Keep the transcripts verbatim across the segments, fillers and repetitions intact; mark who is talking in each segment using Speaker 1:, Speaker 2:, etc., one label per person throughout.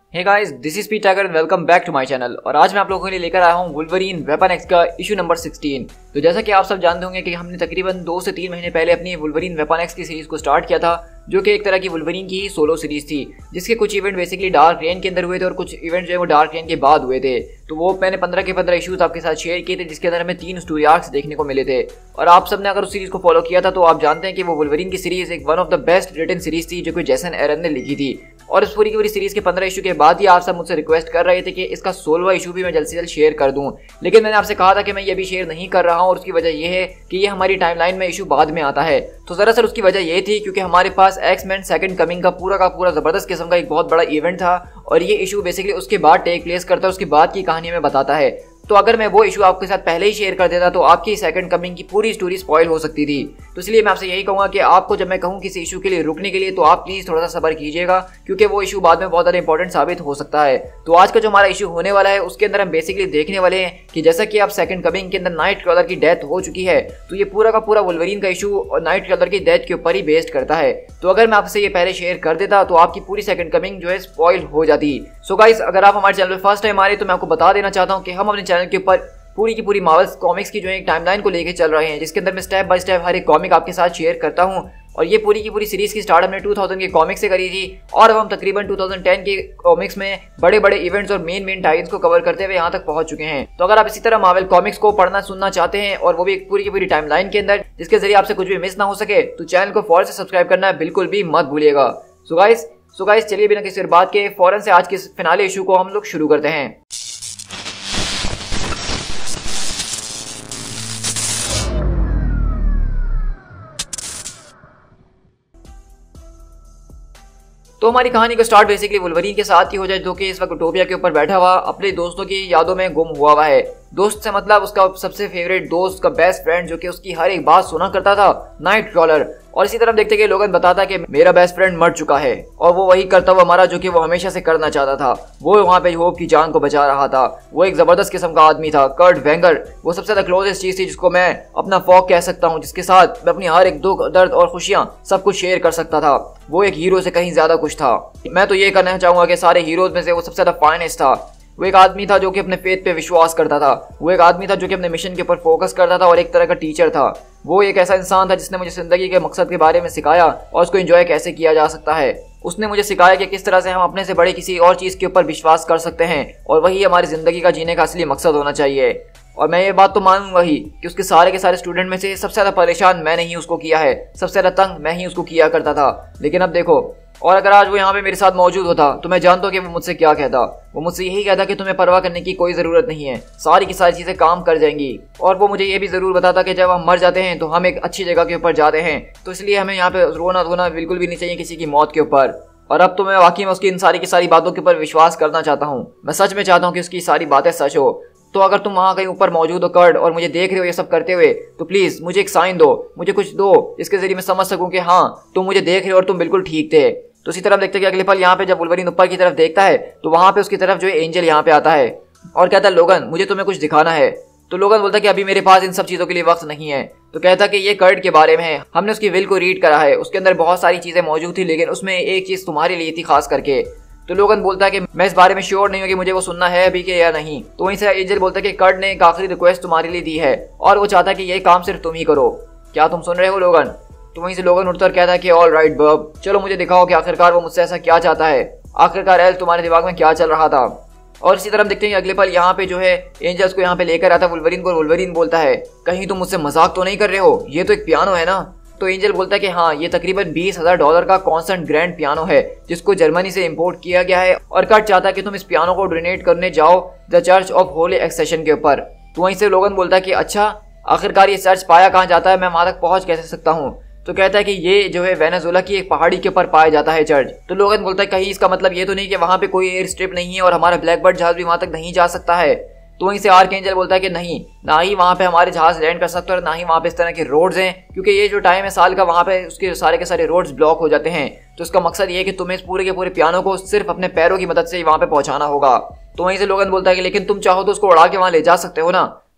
Speaker 1: Hey guys, this is Pete Tiger and welcome back to my channel. और आज मैं आप लोगों के लिए लेकर आया हूँ वुल्वरीन वेपन एक्स का इशू नंबर सिक्सटीन। तो जैसा कि आप सब जानते होंगे कि हमने तकरीबन दो से तीन महीने पहले अपनी वुल्वरीन वेपन एक्स की सीरीज को स्टार्ट किया था, जो कि एक तरह की वुल्वरीन की ही सोलो सीरीज थी, जिसके कुछ इवेंट बेसिकली डार्क रेन के अंदर हुए थे और कुछ इवेंट जो है वो डार्क रेन के बाद हुए थे। तो वो मैंने पंद्रह के पंद्रह इशूज आपके साथ शेयर किए थे, जिसके अंदर हमें तीन स्टोरी आर्क्स देखने को मिले थे। और आप सबने अगर उस सीरीज को फॉलो किया था तो आप जानते हैं कि वो वुल्वरीन की सीरीज एक one of the best written series थी जो कि जेसन एरन ने लिखी थी। और इस पूरी की पूरी सीरीज के पंद्रह इशू के बाद ही आप सब मुझसे रिक्वेस्ट कर रहे थे कि इसका सोलहवां इशू भी मैं जल्द से जल्द शेयर कर दूं, लेकिन मैंने आपसे कहा था कि मैं ये भी शेयर नहीं कर रहा हूं। और उसकी वजह यह है कि ये हमारी टाइमलाइन में इशू बाद में आता है। तो दरअसल उसकी वजह ये थी क्योंकि हमारे पास एक्स-मैन सेकंड कमिंग का पूरा का पूरा जबरदस्त किस्म का एक बहुत बड़ा इवेंट था, और ये इशू बेसिकली उसके बाद टेक प्लेस करता है, उसके बाद की कहानी में बताता है। तो अगर मैं वो इशू आपके साथ पहले ही शेयर कर देता तो आपकी सेकंड कमिंग की पूरी स्टोरी स्पॉइल हो सकती थी। तो इसलिए मैं आपसे यही कहूंगा कि आपको जब मैं कहूं किसी इशू के लिए रुकने के लिए तो आप प्लीज थोड़ा सा सब्र कीजिएगा, क्योंकि वो इशू बाद में बहुत ज़्यादा इंपॉर्टेंट साबित हो सकता है। तो आज का जो हमारा इशू होने वाला है उसके अंदर हम बेसिकली देखने वाले हैं कि जैसा कि आप सेकंड कमिंग के अंदर नाइट क्रॉलर की डेथ हो चुकी है, तो ये पूरा का पूरा वुल्वरीन का इशू और नाइट क्रॉलर की डेथ के ऊपर ही बेस्ड करता है। तो अगर मैं आपसे ये पहले शेयर कर देता तो आपकी पूरी सेकंड कमिंग जो है स्पॉइल हो जाती। सो गाइस, अगर आप हमारे चैनल पर फर्स्ट टाइम आ रहे हैं तो मैं आपको बता देना चाहता हूँ कि हम अपने चैनल के ऊपर पूरी की पूरी मार्वल्स कॉमिक्स की जो एक टाइमलाइन को लेके चल रहे हैं, जिसके अंदर मैं स्टेप बाय स्टेप हर एक कॉमिक आपके साथ शेयर करता हूं। और ये पूरी की पूरी सीरीज की स्टार्ट हमने दो हज़ार के कॉमिक्स से करी थी, और अब हम तकरीबन दो हज़ार दस के कॉमिक्स में बड़े बड़े इवेंट्स और मेन मेन टाइम्स को कवर करते हुए यहाँ तक पहुंच चुके हैं। तो अगर आप इसी तरह मार्वल कॉमिक्स को पढ़ना सुनना चाहते हैं, और वो भी एक पूरी की पूरी टाइमलाइन के अंदर, जिसके जरिए आपसे कुछ भी मिस ना हो सके, तो चैनल को फौरन से सब्सक्राइब करना बिल्कुल भी मत भूलिएगा। सो गाइस सो गाइस चलिए बिना किसी बात के फौरन से आज के फिनाले इशू को हम लोग शुरू करते हैं। तो हमारी कहानी का स्टार्ट बेसिकली वुल्वरीन के साथ ही हो जाए, जो कि इस वक्त यूटोपिया के ऊपर बैठा हुआ अपने दोस्तों की यादों में गुम हुआ हुआ है। दोस्त से मतलब उसका सबसे फेवरेट दोस्त का बेस्ट फ्रेंड, जो कि उसकी हर एक बात सुना करता था, नाइट क्रॉलर। और इसी तरफ देखते कि लोगन बताता कि मेरा बेस्ट फ्रेंड मर चुका है, और वो वही करता हुआ मरा जो कि वो हमेशा से करना चाहता था। वो वहाँ पे होप की जान को बचा रहा था। वो एक जबरदस्त किस्म का आदमी था, कर्ट वेंगर। वो सबसे ज्यादा क्लोजेस्ट चीज थी जिसको मैं अपना फॉग कह सकता हूँ, जिसके साथ मैं अपनी हर एक दुख दर्द और खुशियाँ सब कुछ शेयर कर सकता था। वो एक हीरो से कहीं ज्यादा कुछ था। मैं तो ये कहना चाहूंगा कि सारे हीरोज में से वो सबसे ज्यादा फाइनेस्ट था। वो एक आदमी था जो कि अपने फेथ पे विश्वास करता था। वो एक आदमी था जो कि अपने मिशन के ऊपर फोकस करता था, और एक तरह का टीचर था। वो एक ऐसा इंसान था जिसने मुझे जिंदगी के मकसद के बारे में सिखाया और उसको एंजॉय कैसे किया जा सकता है। उसने मुझे सिखाया कि किस तरह से हम अपने से बड़े किसी और चीज के ऊपर विश्वास कर सकते हैं, और वही हमारी जिंदगी का जीने का असली मकसद होना चाहिए। और मैं ये बात तो मानूंगा ही कि उसके सारे के सारे स्टूडेंट में से सबसे ज्यादा परेशान मैंने ही उसको किया है, सबसे ज्यादा तंग मैं ही उसको किया करता था। लेकिन अब देखो, और अगर आज वो यहाँ पे मेरे साथ मौजूद होता तो मैं जानता हूँ कि वो मुझसे क्या कहता। वो मुझसे यही कहता कि तुम्हें परवाह करने की कोई ज़रूरत नहीं है, सारी की सारी चीज़ें काम कर जाएंगी। और वो मुझे ये भी ज़रूर बताता कि जब हम मर जाते हैं तो हम एक अच्छी जगह के ऊपर जाते हैं, तो इसलिए हमें यहाँ पे रोना धोना बिल्कुल भी नहीं चाहिए किसी की मौत के ऊपर। और अब तो मैं वाकई में उसकी इन सारी की सारी बातों के ऊपर विश्वास करना चाहता हूँ। मैं सच में चाहता हूँ कि उसकी सारी बातें सच हो। तो अगर तुम वहाँ कहीं ऊपर मौजूद हो कर्ट, और मुझे देख रहे हो ये सब करते हुए, तो प्लीज़ मुझे एक साइन दो, मुझे कुछ दो जिसके जरिए मैं समझ सकूँ कि हाँ तुम मुझे देख रहे हो और तुम बिल्कुल ठीक थे। तो इसी तरफ देखते हैं कि अगले पल यहाँ पे जब वुल्वरीन ऊपर की तरफ देखता है तो वहाँ पे उसकी तरफ जो है एंजल यहाँ पे आता है और कहता है, लोगन मुझे तुम्हें कुछ दिखाना है। तो लोगन बोलता है कि अभी मेरे पास इन सब चीज़ों के लिए वक्त नहीं है। तो कहता है कि ये कर्ट के बारे में है, हमने उसकी विल को रीड करा है, उसके अंदर बहुत सारी चीज़ें मौजूद थी, लेकिन उसमें एक चीज़ तुम्हारे लिए थी खास करके। तो लोगन बोलता है कि मैं इस बारे में श्योर नहीं हूँ कि मुझे वो सुनना है अभी के या नहीं। तो वहीं से एंजल बोलता है कि कर्ट ने एक आखिरी रिक्वेस्ट तुम्हारे लिए दी है, और वो चाहता है कि ये काम सिर्फ तुम ही करो। क्या तुम सुन रहे हो लोगन? तो वहीं से लोगन उठता और कहता है कि ऑल राइट बब, चलो मुझे दिखाओ कि आखिरकार वो मुझसे ऐसा क्या चाहता है, आखिरकार एल तुम्हारे दिमाग में क्या चल रहा था। और इसी तरह देखते हैं अगले पल यहाँ पे जो है एंजल्स को यहाँ पे लेकर आता है वुल्वरीन को। वुल्वरीन बोलता है, कहीं तुम मुझसे मजाक तो नहीं कर रहे हो, ये तो एक पियानो है ना? तो एंजल बोलता है कि हाँ, ये तकरीबन बीस हजार डॉलर का कॉन्स्टेंट ग्रैंड पियानो है, जिसको जर्मनी से इंपोर्ट किया गया है, और कर्ट चाहता है कि तुम इस पियानो को डोनेट करने जाओ the Church of Holy Accession के ऊपर। तो वहीं से लोगन बोलता है कि अच्छा, आखिरकार ये चर्च पाया कहाँ जाता है, मैं वहां तक पहुंच कैसे सकता हूँ? तो कहता है कि ये जो है वेनेजुएला की एक पहाड़ी के ऊपर पाया जाता है चर्च। तो लोगन बोलता है कहीं इसका मतलब ये तो नहीं कि वहाँ पे कोई एयर स्ट्रिप नहीं है और हमारा ब्लैकबर्ड जहाज भी वहाँ तक नहीं जा सकता है? तो वहीं से आर्कएंजल बोलता है कि नहीं, ना ही वहाँ पे हमारे जहाज लैंड कर सकते और ना ही वहाँ पे इस तरह के रोड्स हैं, क्योंकि ये जो टाइम है साल का, वहाँ पे उसके सारे के सारे रोड्स ब्लॉक हो जाते हैं। तो इसका मकसद ये है कि तुम्हें इस पूरे के पूरे पियानो को सिर्फ अपने पैरों की मदद से ही वहाँ पे पहुँचाना होगा। तो वहीं से लोगन बोलता है कि लेकिन तुम चाहो तो उसको उड़ा के वहाँ ले जा सकते हो ना?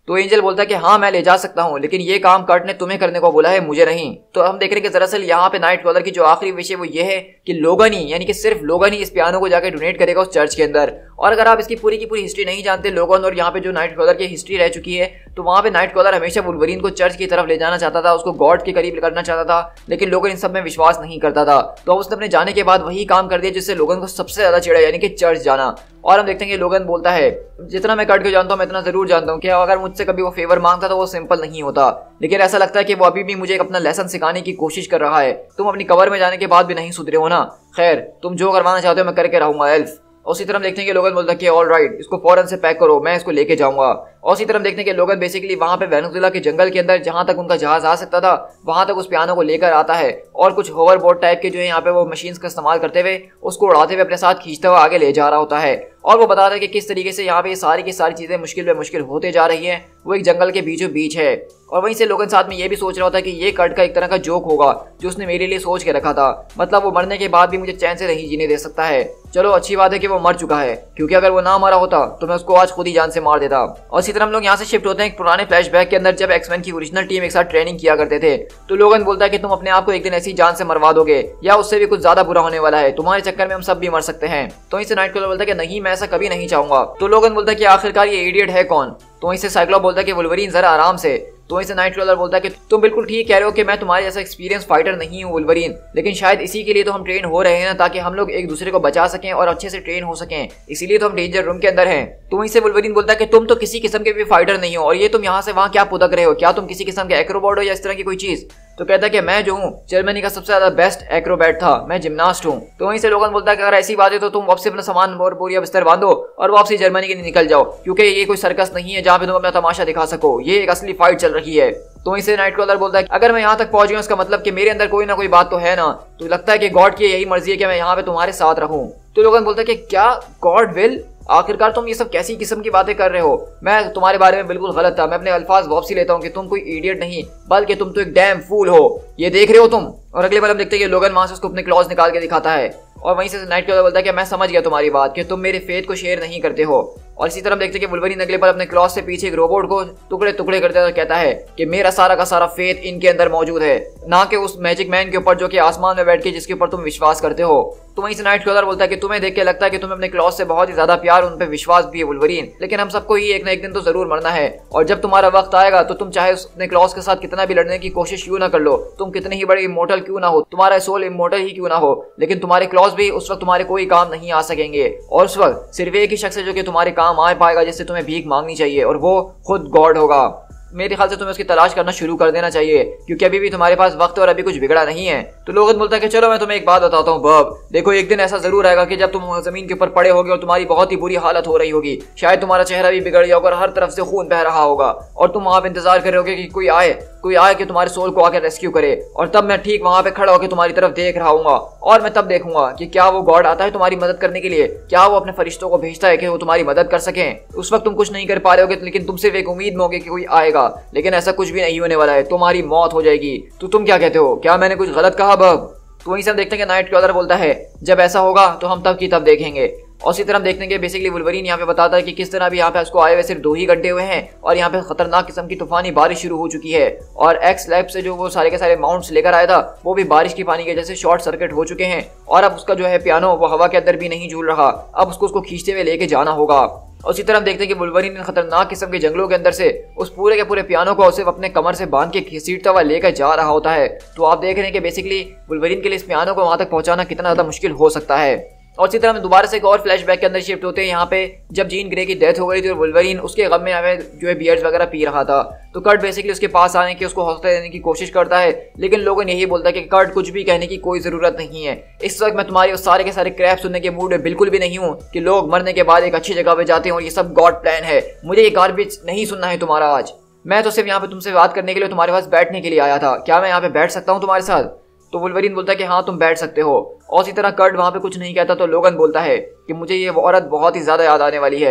Speaker 1: तो एंजल बोलता है कि हाँ मैं ले जा सकता हूँ, लेकिन ये काम कर्ट ने तुम्हें करने को बोला है, मुझे नहीं। तो हम देख रहे हैं कि दरअसल यहाँ पे नाइट क्रॉलर की जो आखिरी विषय वो ये है कि लोगन ही, यानी कि सिर्फ लोगन ही इस पियानो को जाकर डोनेट करेगा उस चर्च के अंदर। और अगर आप इसकी पूरी की पूरी हिस्ट्री नहीं जानते लोगन और यहाँ पे जो नाइट क्रॉलर की हिस्ट्री रह चुकी है, तो वहाँ पे नाइट क्रॉलर हमेशा वुल्वरीन को चर्च की तरफ ले जाना चाहता था, उसको गॉड के करीब करना चाहता था, लेकिन लोगन इन सब में विश्वास नहीं करता था। तो उसने अपने जाने के बाद वही काम कर दिया जिससे लोगन को सबसे ज्यादा चिढ़ा, यानी कि चर्च जाना। और हम देखते हैं कि लोगन बोलता है जितना मैं कर्ट को जानता हूँ मैं इतना जरूर जानता हूँ कि अगर मुझसे कभी वो फेवर मांगता तो वो सिंपल नहीं होता, लेकिन ऐसा लगता है कि वो अभी भी मुझे एक अपना लेसन सिखाने की कोशिश कर रहा है। तुम अपनी कबर में जाने के बाद भी नहीं सुधरे हो ना, खैर तुम जो करवाना चाहते हो मैं करके रहूंगा एल्फ। और उसी तरह देखते हैं कि लोगन बोलता है कि ऑल राइट, इसको फौरन से पैक करो, मैं इसको लेके जाऊंगा। और उसी तरह देखते हैं कि लोगन बेसिकली वहां पे वेनेजुएला के जंगल के अंदर जहां तक उनका जहाज आ सकता था वहां तक उस पियानो को लेकर आता है, और कुछ होवर बोट टाइप के जो है यहाँ पे वो मशीन्स का इस्तेमाल करते हुए उसको उड़ाते हुए अपने साथ खींचते हुए आगे ले जा रहा होता है। और वो बताता है कि किस तरीके से यहाँ पे सारी की सारी चीजें मुश्किल में मुश्किल होते जा रही है। वो एक जंगल के बीचों बीच है, और वहीं से लोगन साथ में ये भी सोच रहा होता है कि ये कर्ट का एक तरह का जोक होगा जो उसने मेरे लिए सोच के रखा था, मतलब वो मरने के बाद भी मुझे चैन से नहीं जीने दे सकता है। चलो अच्छी बात है कि वो मर चुका है, क्योंकि अगर वो ना मरा होता तो मैं उसको आज खुद ही जान से मार देता। और इसी तरह हम लोग यहाँ से शिफ्ट होते हैं एक पुराने फ्लैशबैक के अंदर, जब एक्समैन की ओरिजिनल टीम एक साथ ट्रेनिंग किया करते थे। तो लोगन बोलता है कि तुम अपने आप को एक दिन ऐसी जान से मरवा दोगे या उससे भी कुछ ज्यादा बुरा होने वाला है, तुम्हारे चक्कर में हम सब भी मर सकते हैं। तो इसे नाइट क्रॉलर बोलता है कि नहीं, मैं ऐसा कभी नहीं चाहूंगा। तो लोगन बोलता है कि आखिरकार ये इडियट है कौन। तो वहीं से साइक्लोप बोलता है कि वुल्वरीन जरा आराम से। तो वहीं से नाइट क्रॉलर बोलता है कि तुम बिल्कुल ठीक कह रहे हो कि मैं तुम्हारे जैसा एक्सपीरियंस फाइटर नहीं हूँ वुल्वरीन, लेकिन शायद इसी के लिए तो हम ट्रेन हो रहे हैं ना, ताकि हम लोग एक दूसरे को बचा सकें और अच्छे से ट्रेन हो सकें, इसीलिए तो हम डेंजर रूम के अंदर हैं। तो वहीं से वुल्वरीन बोलता है कि तुम तो किसी किस्म के भी फाइटर नहीं हो, और ये तुम यहाँ से वहाँ क्या पुदक रहे हो, क्या तुम किसी किस्म के एक्रोबॉट हो या इस तरह की कोई चीज। तो कहता है कि मैं जो हूँ जर्मनी का सबसे ज्यादा बेस्ट एक्रोबैट था, मैं जिम्नास्ट हूँ। तो वहीं से लोगन बोलता है कि अगर ऐसी बात है तो तुम वापसी अपना सामान और बोरिया बिस्तर बांधो और वापसी जर्मनी के लिए निकल जाओ, क्योंकि ये कोई सर्कस नहीं है जहाँ पे तुम अपना तमाशा दिखा सको, ये एक असली फाइट चल रही है। तो वहीं से नाइट क्रॉलर बोलता है अगर मैं यहाँ तक पहुंच गया इसका मतलब कि मेरे अंदर कोई ना कोई बात तो है ना, तो लगता है कि गॉड की यही मर्जी है कि मैं यहाँ पे तुम्हारे साथ रहूं। तो लोगन बोलता है कि क्या गॉड विल, आखिरकार तुम ये सब कैसी किस्म की बातें कर रहे हो, मैं तुम्हारे बारे में बिल्कुल गलत था। मैं अपने अल्फाज वापसी लेता हूँ कि तुम कोई इडियट नहीं बल्कि तुम तो एक डैम फूल हो, ये देख रहे हो तुम। और अगले बार हम देखते हैं कि लोगन वहां से उसको अपने क्लॉज निकाल के दिखाता है, और वहीं से नाइट क्रॉलर बोलता है कि मैं समझ गया तुम्हारी बात कि तुम मेरे फेथ को शेयर नहीं करते हो। और इसी तरह हम देखते हैं कि वुल्वरीन अगले बार अपने क्लॉज से पीछे एक रोबोट को टुकड़े टुकड़े करते हुए कहता है कि मेरा सारा का सारा फेथ इनके अंदर मौजूद है, ना कि उस मैजिक मैन के ऊपर जो कि आसमान में बैठ के जिसके ऊपर तुम विश्वास करते हो। तो वहीं से नाइट क्रॉलर बोलता है कि तुम्हें देख के लगता है कि तुम्हें अपने क्लॉज से बहुत ही ज्यादा प्यार, उन पे विश्वास भी है वुल्वरीन, लेकिन हम सबको ही एक ना एक दिन तो जरूर मरना है, और जब तुम्हारा वक्त आएगा तो तुम चाहे अपने क्लॉज के साथ कितना भी लड़ने की कोशिश क्यों ना कर लो, तुम कितने ही बड़े इमोर्टल क्यों ना हो, तुम्हारा सोल इमोर्टल ही क्यों ना हो, लेकिन तुम्हारे क्लॉज भी उस वक्त तुम्हारे कोई काम नहीं आ सकेंगे। और उस वक्त सिर्फ एक ही शख्स है जो कि तुम्हारे काम आ पाएगा, जिससे तुम्हें भीख मांगनी चाहिए, और वो खुद गॉड होगा। मेरे ख्याल से तुम्हें उसकी तलाश करना शुरू कर देना चाहिए, क्योंकि अभी भी तुम्हारे पास वक्त और अभी कुछ बिगड़ा नहीं है। तो लोगन बोलता है कि चलो मैं तुम्हें एक बात बताता हूँ बब, देखो एक दिन ऐसा जरूर आएगा कि जब तुम जमीन के ऊपर पड़े होगे और तुम्हारी बहुत ही बुरी हालत हो रही होगी, शायद तुम्हारा चेहरा भी बिगड़ गया होगा और हर तरफ से खून बह रहा होगा, और तुम वहां पर इंतजार कर रहे होगे कि कोई आए कोई आए कि तुम्हारे सोल को आकर रेस्क्यू करे, और तब मैं ठीक वहां पे खड़ा होकर तुम्हारी तरफ देख रहा हूँ, और मैं तब देखूंगा कि क्या वो गॉड आता है तुम्हारी मदद करने के लिए, क्या वो अपने फरिश्तों को भेजता है कि वो तुम्हारी मदद कर सकें। उस वक्त तुम कुछ नहीं कर पा रहे होगे, लेकिन तुम सिर्फ एक उम्मीद में होगे कि कोई आएगा, लेकिन ऐसा कुछ भी नहीं होने वाला है, तुम्हारी मौत हो जाएगी। तो तुम क्या कहते हो, क्या मैंने कुछ गलत कहा बब? तो वहीं से हम देखते हैं कि नाइट क्रॉलर बोलता है जब ऐसा होगा तो हम तब की तब देखेंगे। और इसी तरह हम देखते हैं कि बेसिकली वुल्वरीन यहाँ पे बताता है कि किस तरह भी यहाँ पे उसको आए हुए सिर्फ दो ही घंटे हुए हैं और यहाँ पे खतरनाक किस्म की तूफानी बारिश शुरू हो चुकी है, और एक्स लैब से जो वो सारे के सारे माउंट्स लेकर आया था वो भी बारिश की पानी के जैसे शॉर्ट सर्किट हो चुके हैं, और अब उसका जो है पियानो वो हवा के अंदर भी नहीं झूल रहा, अब उसको उसको खींचते हुए लेके जाना होगा। और इसी तरह हम देखते हैं कि वुल्वरीन इन खतरनाक किस्म के जंगलों के अंदर से उस पूरे के पूरे पियानो को सिर्फ अपने कमर से बांध के घसीटता हुआ लेकर जा रहा होता है। तो आप देख रहे हैं कि बेसिकली वुल्वरीन के लिए इस पियानो को वहां तक पहुंचाना कितना ज्यादा मुश्किल हो सकता है। और इसी तरह हम दोबारा से एक और फ्लैशबैक के अंदर शिफ्ट होते हैं यहाँ पे, जब जीन ग्रे की डेथ हो गई थी और वुल्वरीन उसके गम में हमें जो है बियर्स वगैरह पी रहा था। तो कर्ट बेसिकली उसके पास आने की उसको हौसला देने की कोशिश करता है, लेकिन लोगों ने यही बोलता है कि कर्ट कुछ भी कहने की कोई जरूरत नहीं है, इस वक्त मैं तुम्हारे उस सारे के सारे क्रैप सुनने के मूड में बिल्कुल भी नहीं हूँ कि लोग मरने के बाद एक अच्छी जगह पे जाते हैं और ये सब गॉड प्लान है, मुझे ये गार्बेज नहीं सुनना है तुम्हारा आज। मैं तो सिर्फ यहाँ पे तुमसे बात करने के लिए, तुम्हारे पास बैठने के लिए आया था, क्या मैं यहाँ पे बैठ सकता हूँ तुम्हारे साथ? तो वुल्वरीन बोलता है कि हाँ तुम बैठ सकते हो। और इसी तरह कर्ट वहाँ पे कुछ नहीं कहता, तो लोगन बोलता है कि मुझे ये औरत बहुत ही ज्यादा याद आने वाली है।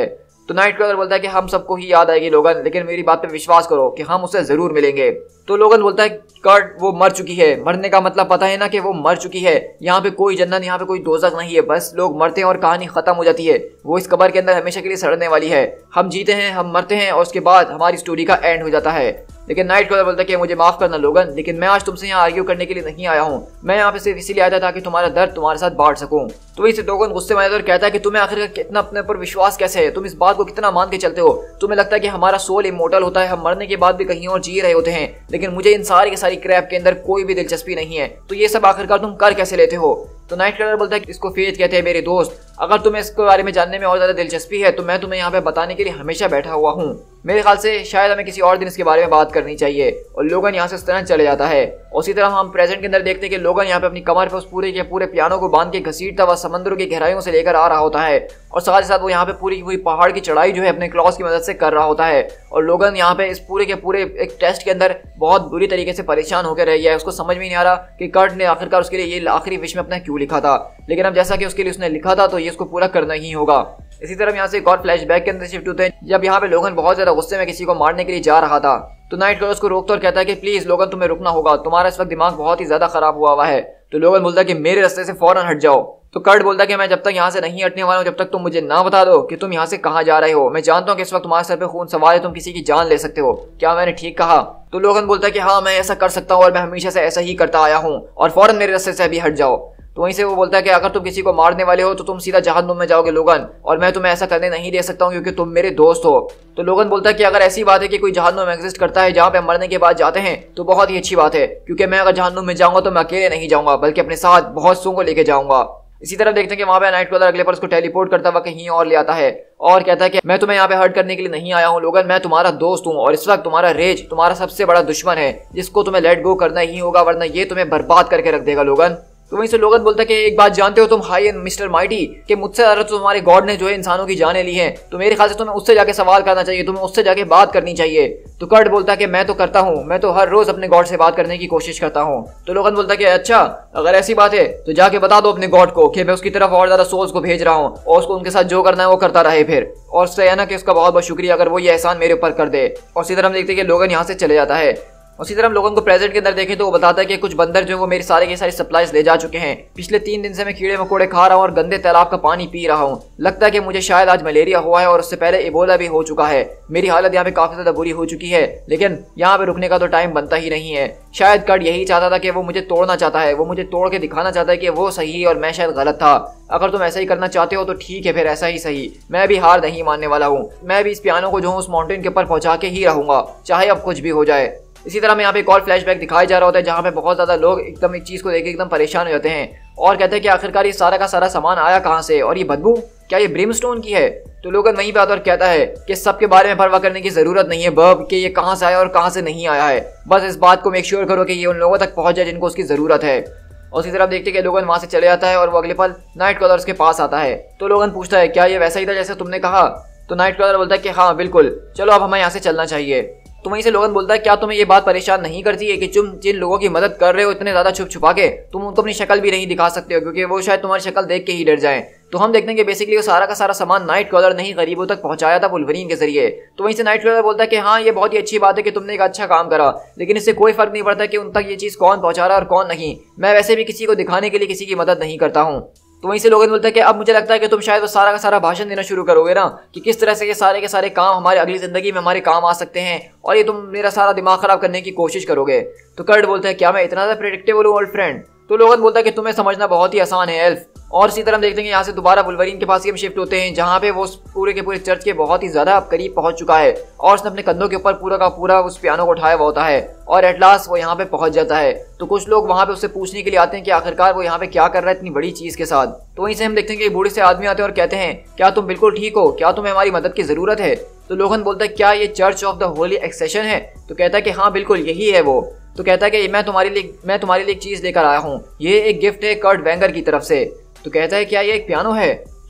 Speaker 1: तो नाइट क्रॉलर बोलता है कि हम सबको ही याद आएगी लोगन, लेकिन मेरी बात पे विश्वास करो कि हम उससे जरूर मिलेंगे। तो लोगन बोलता है कर्ट वो मर चुकी है, मरने का मतलब पता है ना कि वो मर चुकी है, यहाँ पे कोई जन्नत यहाँ पे कोई दोज़ख नहीं है, बस लोग मरते हैं और कहानी खत्म हो जाती है, वो इस कब्र के अंदर हमेशा के लिए सड़ने वाली है, हम जीते हैं हम मरते हैं और उसके बाद हमारी स्टोरी का एंड हो जाता है। लेकिन नाइट क्रॉलर बोलता है कि मुझे माफ करना लोगन, लेकिन मैं आज तुमसे यहाँ आर्ग्यू करने के लिए नहीं आया हूँ, मैं यहाँ पे सिर्फ इसीलिए आया था ताकि तुम्हारा दर्द तुम्हारे साथ बांट सकूं। तो इसे लोगन गुस्से में आता है और कहता है कि तुम्हें आखिर कितना अपने पर विश्वास कैसे है, तुम इस बात को कितना मान के चलते हो, तुम्हें लगता है कि हमारा सोल इमोर्टल होता है, हम मरने के बाद भी कहीं और जी रहे होते हैं, लेकिन मुझे इन सारी की सारी क्रैप के अंदर कोई भी दिलचस्पी नहीं है, तो ये सब आखिरकार तुम कर कैसे लेते हो। तो नाइट क्रॉलर बोलता है इसको फेथ कहते हैं मेरे दोस्त, अगर तुम्हें इसके बारे में जानने में और ज्यादा दिलचस्पी है तो मैं तुम्हें यहाँ पे बताने के लिए हमेशा बैठा हुआ हूँ, मेरे ख्याल से शायद हमें किसी और दिन इसके बारे में बात करनी चाहिए। और लोगन यहाँ से इस तरह चले जाता है। उसी तरह हम प्रेजेंट के अंदर देखते हैं कि लोगन यहाँ पे अपनी कमर पे उस पूरे के पूरे पियानो को बांध के घसीटता हुआ समंदरों की गहराइयों से लेकर आ रहा होता है, और साथ ही साथ वो यहाँ पे पूरी पूरी पहाड़ की चढ़ाई जो है अपने क्लॉस की मदद से कर रहा होता है। और लोगन यहाँ पे इस पूरे के पूरे एक टेस्ट के अंदर बहुत बुरी तरीके से परेशान होकर रह गया है, उसको समझ में नहीं आ रहा कि कर्ट ने आखिरकार उसके लिए ये आखिरी विश में अपना क्यों लिखा था, लेकिन अब जैसा कि उसके लिए उसने लिखा था तो ये उसको पूरा करना ही होगा। इसी तरह यहाँ से एक और फ्लैशबैक के अंदर शिफ्ट होते हैं, जब यहाँ पे लोगन बहुत ज्यादा गुस्से में किसी को मारने के लिए जा रहा था, तो नाइट क्रॉलर उसको रोकता और कहता है कि प्लीज लोगन तुम्हें रुकना होगा, तुम्हारा इस वक्त दिमाग बहुत ही ज्यादा खराब हुआ हुआ है। तो लोगन बोलता है कि मेरे रास्ते से फौरन हट जाओ। तो कर्ट बोलता है कि मैं जब तक यहाँ से नहीं हटने वाला हूँ जब तक तुम मुझे ना बता दो कि तुम यहाँ से कहाँ जा रहे हो, मैं जानता हूँ कि इस वक्त तुम्हारे सर पे खून सवार है, तुम किसी की जान ले सकते हो, क्या मैंने ठीक कहा। तो लोगन बोलता है कि हाँ मैं ऐसा कर सकता हूँ और मैं हमेशा से ऐसा ही करता आया हूँ और फौरन मेरे रास्ते से अभी हट जाओ। तो वहीं से वो बोलता है कि अगर तुम किसी को मारने वाले हो तो तुम सीधा जहन्नुम में जाओगे लोगन, और मैं तुम्हें ऐसा करने नहीं दे सकता हूँ क्योंकि तुम मेरे दोस्त हो। तो लोगन बोलता है कि अगर ऐसी बात है कि कोई जहन्नुम एग्जिस्ट करता है जहाँ पे मरने के बाद जाते हैं तो बहुत ही अच्छी बात है, क्योंकि मैं अगर जहन्नुम में जाऊंगा तो मैं अकेले नहीं जाऊंगा बल्कि अपने साथ बहुत सो को लेके जाऊंगा। इसी तरह देखते हैं कि वहाँ पे नाइट क्रॉलर अगले पर उसको टेलीपोर्ट करता हुआ कहीं और ले आता है और कहता है कि मैं तुम्हें यहाँ पे हर्ट करने के लिए नहीं आया हूँ लोगन, मैं तुम्हारा दोस्त हूँ और इस वक्त तुम्हारा रेज तुम्हारा सबसे बड़ा दुश्मन है जिसको तुम्हें लेट गो करना ही होगा, वरना ये तुम्हें बर्बाद करके रख देगा लोगन। तो वहीं से लोगन बोलता है कि एक बात जानते हो तुम हाई एंड मिस्टर माइटी कि मुझसे ज्यादा तो तुम्हारे गॉड ने जो है इंसानों की जानें ली हैं, तो मेरे ख्याल से तुम्हें उससे जाके सवाल करना चाहिए, तुम्हें उससे जाके बात करनी चाहिए। तो कर्ट बोलता है कि मैं तो करता हूँ, मैं तो हर रोज अपने गॉड से बात करने की कोशिश करता हूँ। तो लोगन बोलता है कि अच्छा अगर ऐसी बात है तो जाके बता दो अपने गॉड को कि मैं उसकी तरफ और ज्यादा सोल्स को भेज रहा हूँ और उसको उनके साथ जो करना है वो करता रहे फिर, और उससे है ना कि उसका बहुत बहुत शुक्रिया अगर वो ये एहसान मेरे ऊपर कर दे। और इसी तरह हम देखते हैं कि लोगन यहाँ से चले जाता है। उसी तरह हम लोगों को प्रेजेंट के अंदर देखें तो वो बताता है कि कुछ बंदर जो वो मेरे सारे के सारे सप्लाईज ले जा चुके हैं, पिछले तीन दिन से मैं कीड़े मकोड़े खा रहा हूँ और गंदे तालाब का पानी पी रहा हूँ, लगता है कि मुझे शायद आज मलेरिया हुआ है और उससे पहले इबोला भी हो चुका है, मेरी हालत यहाँ पे काफी ज्यादा बुरी हो चुकी है, लेकिन यहाँ पे रुकने का तो टाइम बनता ही नहीं है। शायद कर्ट यही चाहता था कि वो मुझे तोड़ना चाहता है, वो मुझे तोड़ के दिखाना चाहता है कि वो सही और मैं शायद गलत था। अगर तुम ऐसा ही करना चाहते हो तो ठीक है, फिर ऐसा ही सही, मैं भी हार नहीं मानने वाला हूँ, मैं भी इस पियानो को जो हूँ उस माउंटेन के ऊपर पहुंचा के ही रहूंगा, चाहे अब कुछ भी हो जाए। इसी तरह में यहाँ पे एक और फ्लैशबैक दिखाया जा रहा होता है जहाँ पे बहुत ज्यादा लोग एकदम एक चीज को देख के एकदम परेशान हो जाते हैं और कहते हैं कि आखिरकार ये सारा का सारा सामान आया कहाँ से और ये बदबू क्या ये ब्रिमस्टोन की है। तो लोगन वहीं पे आता और कहता है कि सबके बारे में परवाह करने की जरूरत नहीं है बब कि ये कहाँ से आया और कहाँ से नहीं आया है, बस इस बात को मेक श्योर करो कि ये उन लोगों तक पहुंच जाए जिनको उसकी जरूरत है। और इसी तरह देखते कि लोगन वहां से चले जाता है और वो अगले पल नाइट क्रॉलर के पास आता है। तो लोगन पूछता है क्या ये वैसा ही था जैसे तुमने कहा। तो नाइट क्रॉलर बोलता है कि हाँ बिल्कुल, चलो अब हमें यहाँ से चलना चाहिए। तो वहीं से लोगन बोलता है क्या तुम्हें ये बात परेशान नहीं करती है कि तुम जिन लोगों की मदद कर रहे हो इतने ज्यादा छुप छुपा के तुम उनको अपनी शक्ल भी नहीं दिखा सकते हो क्योंकि वो शायद तुम्हारी शक्ल देख के ही डर जाएं। तो हम देखते हैं कि बेसिकली वो सारा का सारा सामान नाइट क्रॉलर ने ही गरीबों तक पहुंचाया था वुल्वरीन के जरिए। तो वहीं से नाइट क्रॉलर बोलता है कि हाँ ये बहुत ही अच्छी बात है कि तुमने एक अच्छा काम करा, लेकिन इससे कोई फर्क नहीं पड़ता कि उन तक ये चीज कौन पहुंचा रहा है और कौन नहीं, मैं वैसे भी किसी को दिखाने के लिए किसी की मदद नहीं करता हूँ। तो वहीं से लोगन बोलता है कि अब मुझे लगता है कि तुम शायद वो सारा का सारा भाषण देना शुरू करोगे ना कि किस तरह से ये सारे के सारे काम हमारे अगली जिंदगी में हमारे काम आ सकते हैं और ये तुम मेरा सारा दिमाग खराब करने की कोशिश करोगे। तो कर्ट बोलता है क्या मैं इतना ज्यादा प्रेडिक्टेबल हूँ ओल्ड फ्रेंड। तो लोगन बोलता है कि तुम्हें समझना बहुत ही आसान है एल्फ। और इसी तरह हम देखते हैं कि यहाँ से दोबारा वुल्वरीन के पास ही हम शिफ्ट होते हैं जहाँ पे वो पूरे के पूरे चर्च के बहुत ही ज्यादा करीब पहुंच चुका है और उसने अपने कंधों के ऊपर पूरा का पूरा उस पियानो को उठाया हुआ होता है और एट लास्ट वो यहाँ पे पहुंच जाता है। तो कुछ लोग वहाँ पे उससे पूछने के लिए आते हैं कि आखिरकार वो यहाँ पे क्या कर रहा है इतनी बड़ी चीज के साथ। तो वहीं से हम देखते हैं कि बूढ़े से आदमी आते हैं और कहते हैं क्या तुम बिल्कुल ठीक हो, क्या तुम्हें हमारी मदद की जरूरत है। तो लोगन बोलता है क्या ये Church of the Holy Accession है। तो कहता है कि हाँ बिल्कुल यही है वो। तो कहता है कि मैं तुम्हारे लिए मैं तुम्हारे लिए एक चीज लेकर आया हूँ, ये एक गिफ्ट है कर्ट वेंगर की तरफ से। तो कहता है क्या ये एक पियानो है।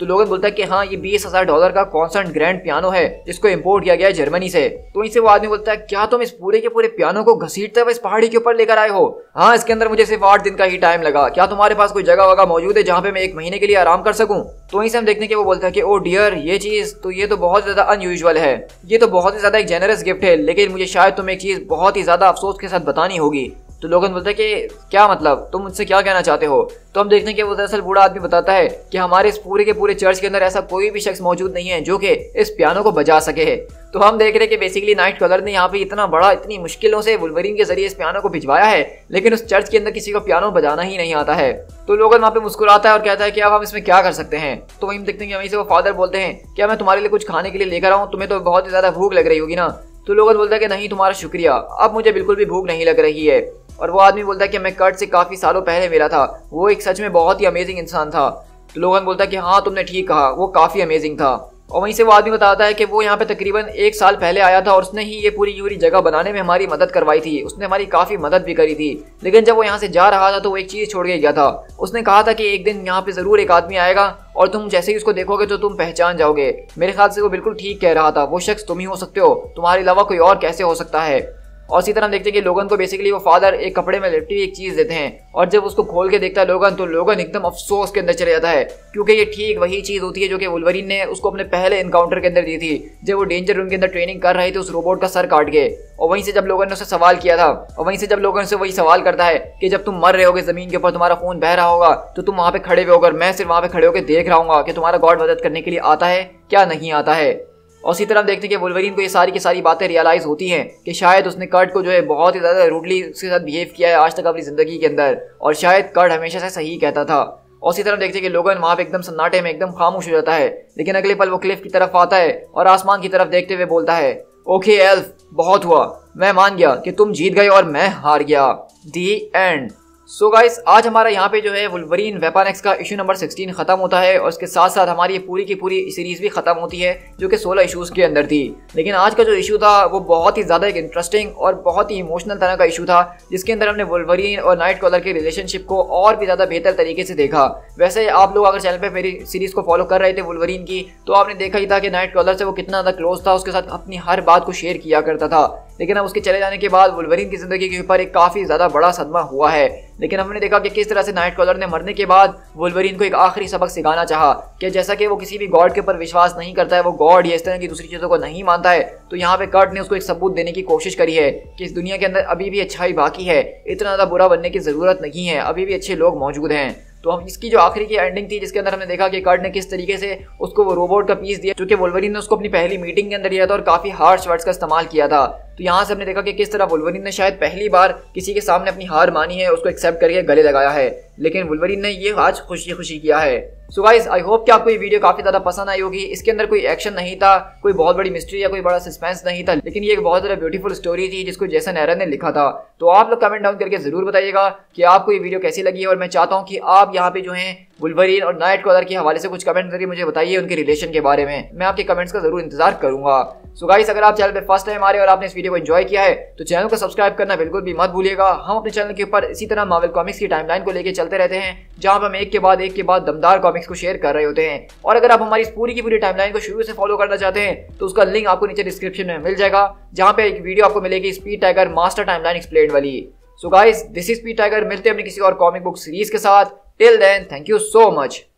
Speaker 1: तो लोगन बोलता है कि हाँ ये बीस हजार डॉलर का कॉन्सर्ट ग्रैंड पियानो है जिसको इम्पोर्ट किया गया है जर्मनी से। तो इनसे वो आदमी बोलता है क्या तुम इस पूरे के पूरे पियानो को घसीटते हुए इस पहाड़ी के ऊपर लेकर आए हो? हाँ इसके अंदर मुझे सिर्फ आठ दिन का ही टाइम लगा, क्या तुम्हारे पास कोई जगह वगह मौजूद है जहाँ पे मैं एक महीने के लिए आराम कर सकूं? तो वहीं से हम देखने के वो बोलता है कि ओ डियर ये चीज तो ये तो बहुत ज्यादा अनयूजुअल है, ये तो बहुत ही ज्यादा एक जेनरस गिफ्ट है, लेकिन मुझे शायद तुम्हें एक चीज बहुत ही ज्यादा अफसोस के साथ बतानी होगी। तो लोगन बोलते हैं कि क्या मतलब, तुम मुझसे क्या कहना चाहते हो? तो हम देखते हैं कि वो दरअसल बूढ़ा आदमी बताता है कि हमारे इस पूरे के पूरे चर्च के अंदर ऐसा कोई भी शख्स मौजूद नहीं है जो कि इस पियानो को बजा सके है। तो हम देख रहे हैं कि बेसिकली नाइट कलर ने यहाँ पे इतना बड़ा इतनी मुश्किलों से वुल्वरीन के जरिए इस पियानो को भिजवाया है, लेकिन उस चर्च के अंदर किसी को पियानो बजाना ही नहीं आता है। तो लोगन वहाँ पे मुस्कुराता है और कहता है कि अब हम इसमें क्या कर सकते हैं। तो वहीं देखते हैं कि वहीं से वो फादर बोलते हैं क्या मैं तुम्हारे लिए कुछ खाने के लिए लेकर आऊँ, तुम्हें तो बहुत ही ज्यादा भूख लग रही होगी ना? तो लोगन बोलता है कि नहीं तुम्हारा शुक्रिया, अब मुझे बिल्कुल भी भूख नहीं लग रही है। और वो आदमी बोलता है कि मैं कर्ट से काफी सालों पहले मिला था, वो एक सच में बहुत ही अमेजिंग इंसान था। तो लोगन बोलता है कि हाँ तुमने ठीक कहा, वो काफी अमेजिंग था। और वहीं से वो आदमी बताता है कि वो यहाँ पे तकरीबन एक साल पहले आया था और उसने ही ये पूरी पूरी जगह बनाने में हमारी मदद करवाई थी, उसने हमारी काफी मदद भी करी थी। लेकिन जब वो यहाँ से जा रहा था तो वो एक चीज छोड़ के गया था, उसने कहा था कि एक दिन यहाँ पे जरूर एक आदमी आएगा और तुम जैसे ही उसको देखोगे तो तुम पहचान जाओगे। मेरे ख्याल से वो बिल्कुल ठीक कह रहा था, वो शख्स तुम ही हो सकते हो, तुम्हारे अलावा कोई और कैसे हो सकता है। और इसी तरह हम देखते हैं कि लोगन को बेसिकली वो फादर एक कपड़े में लिपटी हुई एक चीज देते हैं और जब उसको खोल के देखता है लोगन तो लोगन एकदम अफसोस के अंदर चले जाता है, क्योंकि ये ठीक वही चीज होती है जो कि वुल्वरीन ने उसको अपने पहले एनकाउंटर के अंदर दी थी जब वो डेंजर रूम के अंदर ट्रेनिंग कर रहे थे उस रोबोट का सर काट के। और वहीं से जब लोगन ने उससे सवाल किया था और वहीं से जब लोगन से वही सवाल करता है कि जब तुम मर रहे होगे जमीन के ऊपर तुम्हारा खून बह रहा होगा तो तुम वहां पे खड़े हुए होकर मैं सिर्फ वहां पे खड़े होकर देख रहा हूँ कि तुम्हारा गॉड मदद करने के लिए आता है क्या नहीं आता है। और इसी तरह हम देखते हैं कि वुल्वरीन को ये सारी की सारी बातें रियलाइज होती हैं कि शायद उसने कर्ट को जो है बहुत ही ज़्यादा रूडली उसके साथ बिहेव किया है आज तक अपनी ज़िंदगी के अंदर, और शायद कर्ट हमेशा से सही कहता था। और इसी तरह हम देखते हैं कि लोगन वहाँ पे एकदम सन्नाटे में एकदम खामोश हो जाता है, लेकिन अगले पल वो क्लिफ की तरफ आता है और आसमान की तरफ देखते हुए बोलता है ओके एल्फ बहुत हुआ, मैं मान गया कि तुम जीत गए और मैं हार गया। दी एंड। सो गाइस आज हमारा यहाँ पे जो है वुल्वरीन वेपन एक्स का इशू नंबर सोलह खत्म होता है और इसके साथ साथ हमारी ये पूरी की पूरी सीरीज भी खत्म होती है जो कि सोलह इशूज के अंदर थी। लेकिन आज का जो इशू था वो बहुत ही ज़्यादा एक इंटरेस्टिंग और बहुत ही इमोशनल तरह का इशू था जिसके अंदर हमने वुल्वरीन और नाइट कॉलर के रिलेशनशिप को और भी ज़्यादा बेहतर तरीके से देखा। वैसे आप लोग अगर चैनल पर मेरी सीरीज को फॉलो कर रहे थे वुल्वरीन की तो आपने देखा ही था कि नाइट कॉलर से वो कितना ज़्यादा क्लोज था, उसके साथ अपनी हर बात को शेयर किया करता था। लेकिन अब उसके चले जाने के बाद वुल्वरीन की जिंदगी के ऊपर एक काफ़ी ज़्यादा बड़ा सदमा हुआ है। लेकिन हमने देखा कि किस तरह से नाइट कॉलर ने मरने के बाद वुल्वरीन को एक आखिरी सबक सिखाना चाहा कि जैसा कि वो किसी भी गॉड के ऊपर विश्वास नहीं करता है, वो गॉड या इस तरह की दूसरी चीज़ों को नहीं मानता है, तो यहाँ पे कर्ट ने उसको एक सबूत देने की कोशिश करी है कि इस दुनिया के अंदर अभी भी अच्छाई बाकी है, इतना ज़्यादा बुरा बनने की ज़रूरत नहीं है, अभी भी अच्छे लोग मौजूद हैं। तो हम इसकी जो आखिरी की एंडिंग थी जिसके अंदर हमने देखा कि कर्ट ने किस तरीके से उसको वो रोबोट का पीस दिया जो कि वुल्वरीन ने उसको अपनी पहली मीटिंग के अंदर दिया था और काफ़ी हार्श वर्ड्स का इस्तेमाल किया था। तो यहाँ से हमने देखा कि किस तरह वुल्वरीन ने शायद पहली बार किसी के सामने अपनी हार मानी है, उसको एक्सेप्ट करके गले लगाया है, लेकिन वुल्वरीन ने ये आज खुशी खुशी किया है। सो गाइस आई होप कि आपको ये वीडियो काफी ज्यादा पसंद आई होगी। इसके अंदर कोई एक्शन नहीं था, कोई बहुत बड़ी मिस्ट्री या कोई बड़ा सस्पेंस नहीं था, लेकिन ये एक बहुत ज्यादा ब्यूटीफुल स्टोरी थी जिसको जेसन एरन ने लिखा था। तो आप लोग कमेंट डाउन करके जरूर बताइएगा कि आपको ये वीडियो कैसी लगी है, और मैं चाहता हूँ कि आप यहाँ पे जो है वुल्वरीन और नाइट कॉलर के हवाले से कुछ कमेंट करके मुझे बताइए उनके रिलेशन के बारे में, मैं आपके कमेंट्स का जरूर इंतजार करूंगा। सो गाइस अगर आप चैनल पे फर्स्ट टाइम आ रहे हैं और आपने इस वीडियो को एंजॉय किया है तो चैनल को सब्सक्राइब करना बिल्कुल भी मत भूलिएगा। हम अपने चैनल के ऊपर इसी तरह मार्वल कॉमिक्स की टाइमलाइन को लेकर चलते रहते हैं जहां पर हम एक के बाद एक के बाद दमदार कॉमिक्स को शेयर कर रहे होते हैं। और अगर आप हमारी इस पूरी की पूरी टाइमलाइन को शुरू से फॉलो करना चाहते हैं तो उसका लिंक आपको नीचे डिस्क्रिप्शन में मिल जाएगा, जहां पे एक वीडियो आपको मिलेगी Speed Tiger master timeline explain वाली। So guys this is Speed Tiger, मिलते हैं अपनी किसी और कॉमिक बुक सीरीज के साथ। Till then thank you so much.